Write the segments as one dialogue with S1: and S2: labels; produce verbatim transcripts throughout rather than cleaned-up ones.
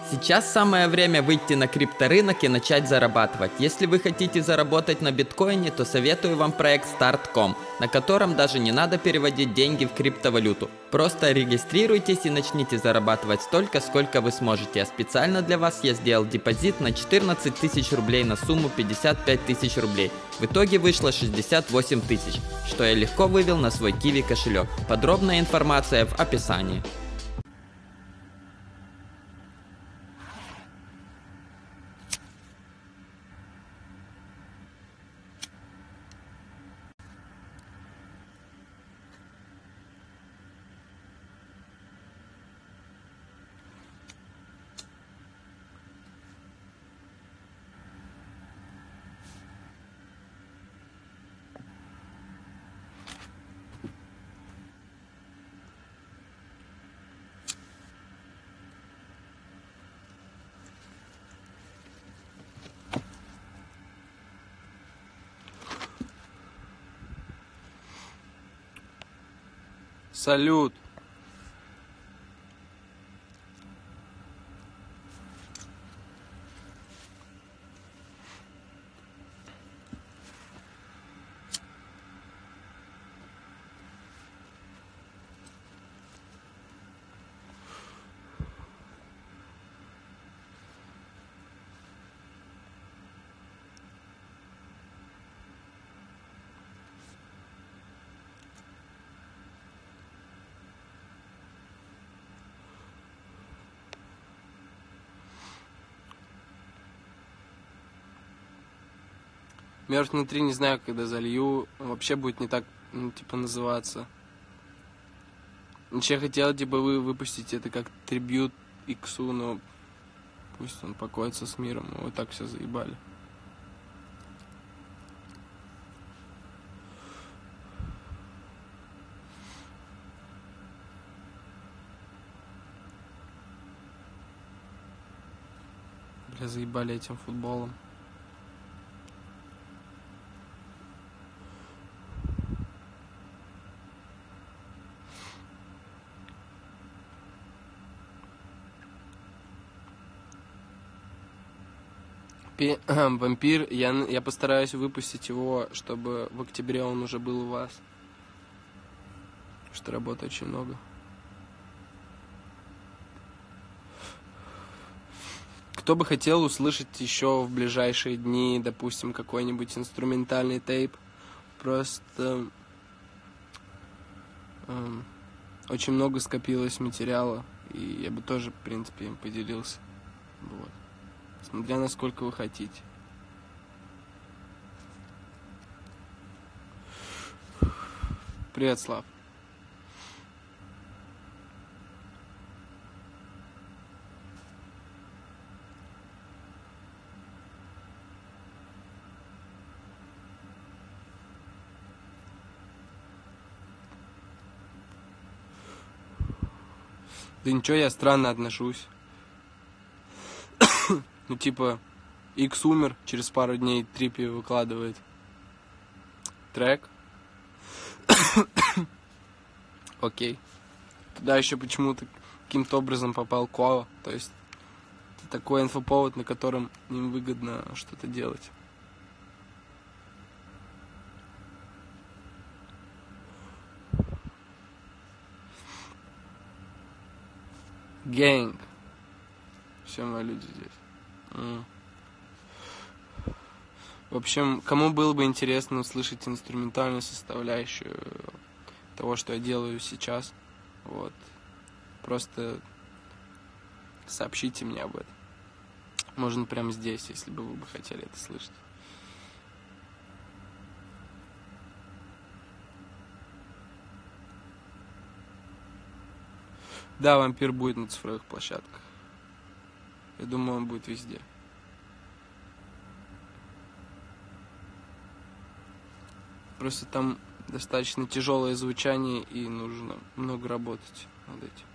S1: Сейчас самое время выйти на крипторынок и начать зарабатывать. Если вы хотите заработать на биткоине, то советую вам проект старт точка ком, на котором даже не надо переводить деньги в криптовалюту. Просто регистрируйтесь и начните зарабатывать столько, сколько вы сможете. А специально для вас я сделал депозит на четырнадцать тысяч рублей на сумму пятьдесят пять тысяч рублей. В итоге вышло шестьдесят восемь тысяч, что я легко вывел на свой Kiwi кошелек. Подробная информация в описании.
S2: Салют. Мертв внутри, не знаю, когда залью. Вообще будет не так, ну, типа, называться. Я хотел, типа, вы выпустить это как трибьют Иксу, но пусть он покоится с миром. Мы вот так все заебали. Бля, заебали этим футболом. Пи- Вампир, я, я постараюсь выпустить его, чтобы в октябре он уже был у вас. Потому что работы очень много. Кто бы хотел услышать еще в ближайшие дни, допустим, какой-нибудь инструментальный тейп, просто эм, очень много скопилось материала, и я бы тоже, в принципе, им поделился. Вот. Смотря насколько вы хотите. Привет, Слав. Да ничего, я странно отношусь. Ну, типа, Икс умер, через пару дней Трипи выкладывает трек. Окей. Туда еще почему-то каким-то образом попал Кова. То есть, это такой инфоповод, на котором им выгодно что-то делать. Гэнг. Все мои люди здесь. Mm. В общем, кому было бы интересно услышать инструментальную составляющую того, что я делаю сейчас, вот, просто сообщите мне об этом. Можно прямо здесь, если бы вы бы хотели это слышать. Да, Вампир будет на цифровых площадках. Я думаю, он будет везде. Просто там достаточно тяжелое звучание, и нужно много работать над этим.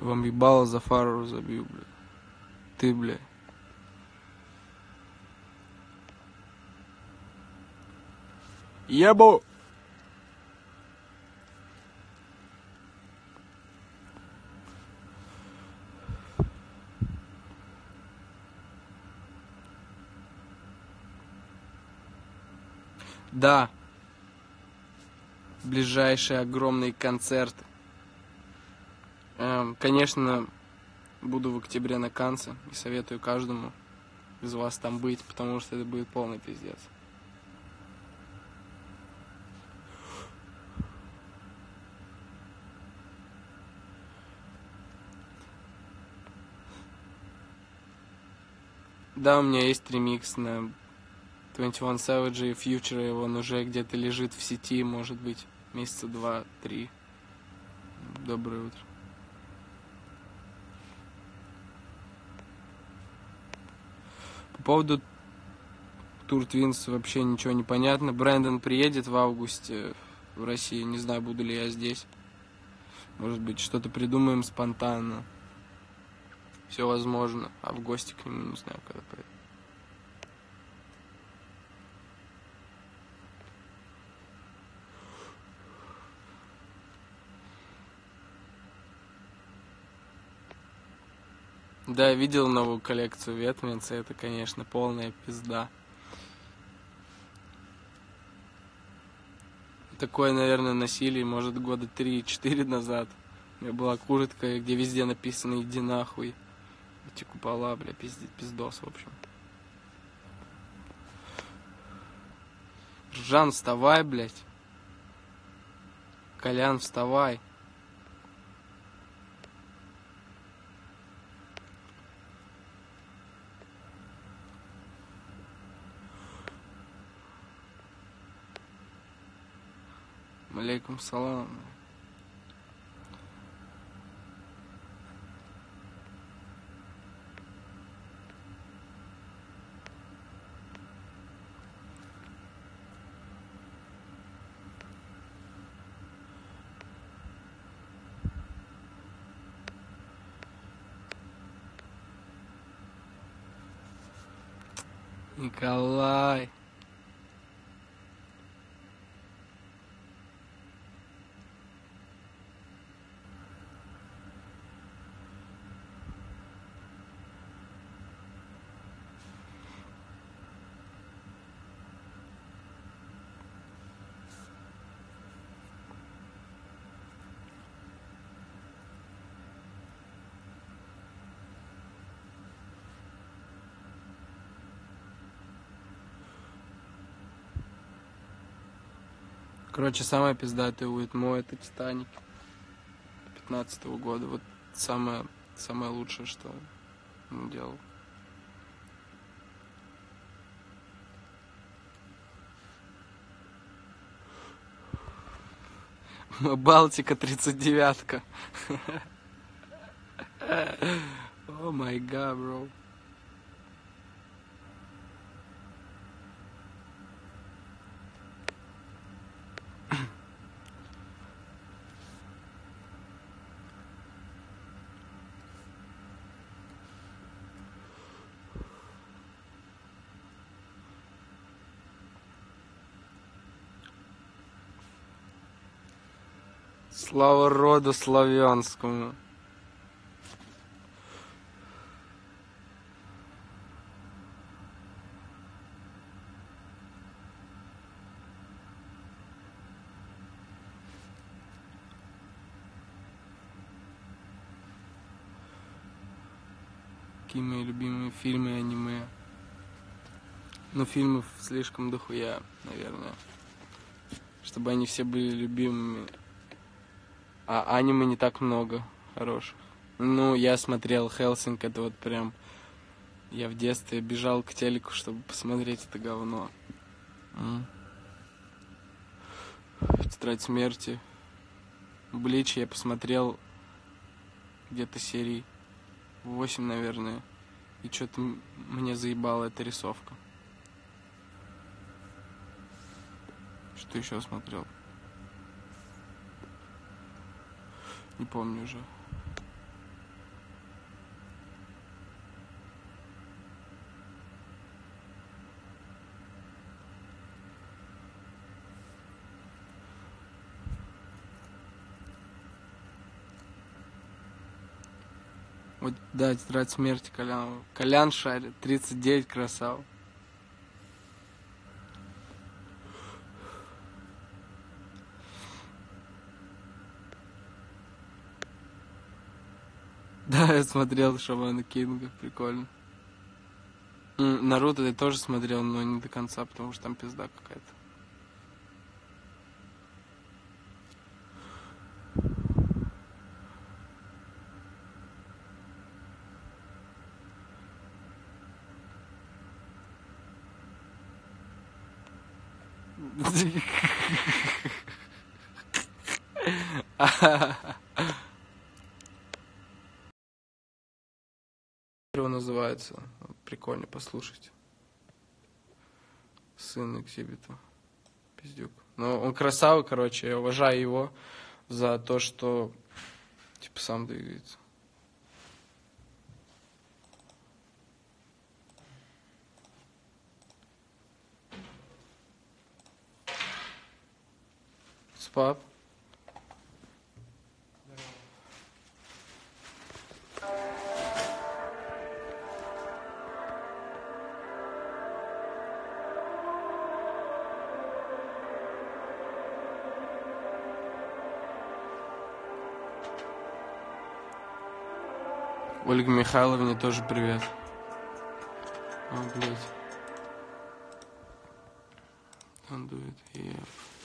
S2: Вам ебало за фару забью, бля. Ты, бля. Ебу! Да. Ближайшие огромные концерты. Эм, конечно, буду в октябре на Канце и советую каждому из вас там быть, потому что это будет полный пиздец. Да, у меня есть ремикс на двадцать один Savage и Future, и он уже где-то лежит в сети, может быть, месяца два-три. Доброе утро. По поводу Тур Твинс вообще ничего не понятно. Брэндон приедет в августе в Россию, не знаю, буду ли я здесь. Может быть, что-то придумаем спонтанно. Все возможно, а в гости к нему не знаю, когда поеду. Да, я видел новую коллекцию Ветменса, это, конечно, полная пизда. Такое, наверное, носили, может, года три-четыре назад. У меня была куртка, где везде написано «иди нахуй». Эти купола, бля, пиздец, пиздос, в общем. Жан, вставай, блядь. Колян, вставай. Алейкум салам. Николай. Короче, самая пиздатая Уитмо — это Титаник пятнадцатого года. Вот самое, самое лучшее, что он делал. Балтика тридцать девятка. О май гад, бро. Слава роду славянскому. Какие мои любимые фильмы и аниме? Ну, фильмов слишком дохуя, наверное. Чтобы они все были любимыми. А аниме не так много хороших. Ну, я смотрел Хелсинг, это вот прям... Я в детстве бежал к телеку, чтобы посмотреть это говно. Mm. Тетрадь смерти. Блич я посмотрел где-то серий восемь, наверное. И что-то мне заебала эта рисовка. Что еще смотрел? Не помню уже. Вот, да, тетрадь смерти Колян. Колян шарит. тридцать девять, красава. Да, я смотрел Шамана Кинга, прикольно. М, Наруто я тоже смотрел, но не до конца, потому что там пизда какая-то. Его называется. Прикольно послушать. Сын Экзибита. Пиздюк. Но он красавый, короче. Я уважаю его за то, что типа сам двигается. Спап. Ольга Михайловне тоже привет. О, блядь. Don't do it. Yeah.